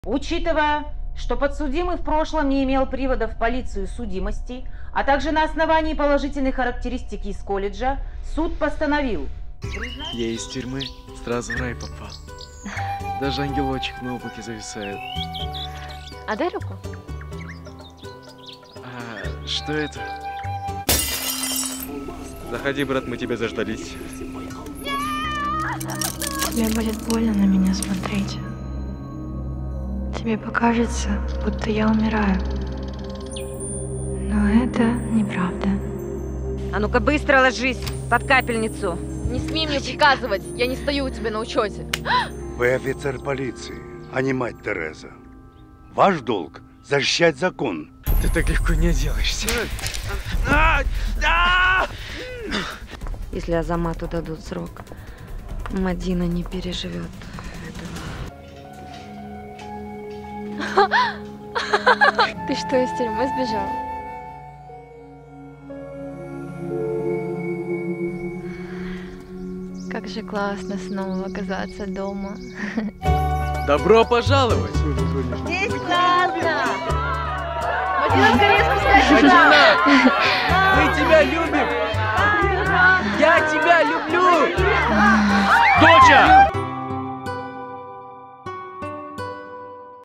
Учитывая, что подсудимый в прошлом не имел приводов в полицию судимости, а также на основании положительной характеристики из колледжа, суд постановил. Я из тюрьмы сразу в рай попал. Даже ангелочек на облаке зависает. А дай руку. А что это? Заходи, брат, мы тебя заждались. Тебе будет больно на меня смотреть. Тебе покажется, будто я умираю. Но это неправда. А ну-ка быстро ложись под капельницу. Не смей мне приказывать, я не стою у тебя на учете. Вы офицер полиции, а не мать Тереза. Ваш долг – защищать закон. Ты так легко не отделаешься. Если Азамату дадут срок, Мадина не переживет этого. Ты что, из тюрьмы сбежал? Как же классно снова оказаться дома. Добро пожаловать! Здесь классно! Мадина, скорее спускайся Мадина! Мы тебя любим! Я тебя люблю!